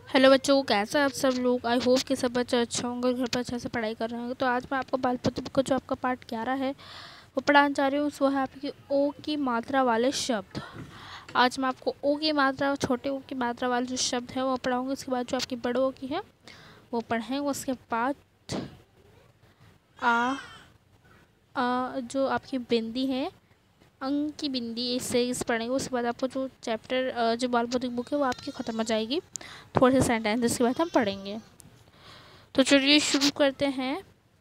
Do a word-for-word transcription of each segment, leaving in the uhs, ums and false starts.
Hello बच्चों, कैसे हैं आप सब लोग। आई होप कि सब बच्चे अच्छे होंगे और घर पर अच्छे से पढ़ाई कर रहे होंगे। तो आज मैं आपको बाल पत्र का जो आपका पार्ट ग्यारह है वो पढ़ाना चाह रही हूँ। वो है आपकी ओ की मात्रा वाले शब्द। आज मैं आपको ओ की मात्रा, छोटे ओ की मात्रा वाले जो शब्द है वो पढ़ाऊँगी। उसके बाद जो आपकी बड़े ओ की है वो पढ़ेंगे। उसके बाद आ, आ जो आपकी बिंदी है, अंक की बिंदी, इससे इस पढ़ेंगे। उसके बाद आपको जो चैप्टर जो बाल पत्र बुक है वो आपकी ख़त्म हो जाएगी। थोड़े से सेंटेंस इसके बाद हम पढ़ेंगे। तो चलिए शुरू करते हैं,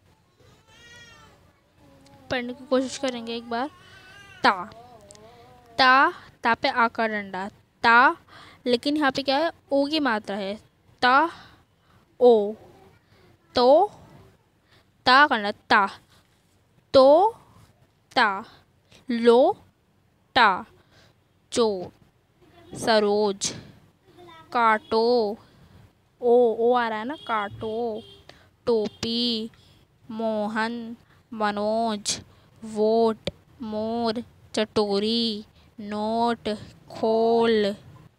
पढ़ने की कोशिश करेंगे एक बार। ता ता ता पे आकार डंडा ता, लेकिन यहाँ पे क्या है, ओ की मात्रा है। ता ओ, तो ता करना, ता तो ता, लो टा, चोर सरोज, काटो, ओ ओ आ रहा है ना, काटो, टोपी, मोहन, मनोज, वोट, मोर, चटोरी, नोट, खोल,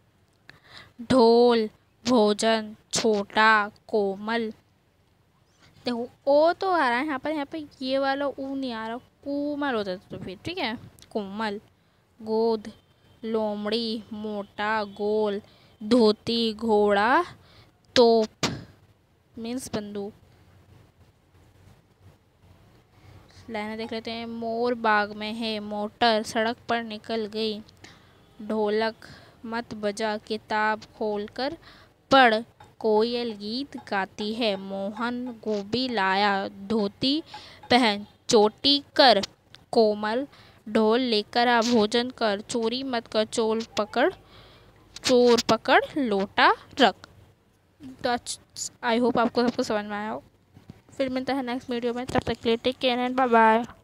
ढोल, भोजन, छोटा, कोमल। देखो ओ तो आ रहा है यहाँ पर, यहाँ पर ये वाला ऊ नहीं आ रहा, कोमल होता था तो फिर ठीक है। कोमल, गोद, लोमड़ी, मोटा, गोल, धोती, घोड़ा, तोप मीन्स बंदूक। लाइनें देख लेते हैं। मोर बाग में है, मोटर सड़क पर निकल गई, ढोलक मत बजा, किताब खोलकर पढ़, कोयल गीत गाती है, मोहन गोभी लाया, धोती पहन, चोटी कर, कोमल ढोल लेकर आ, भोजन कर, चोरी मत कर, चोर पकड़ चोर पकड़, लोटा रख। तो आई होप आपको सबको समझ में आया हो। फिर मिलता है नेक्स्ट वीडियो में, तब तक के लिए take care and bye bye.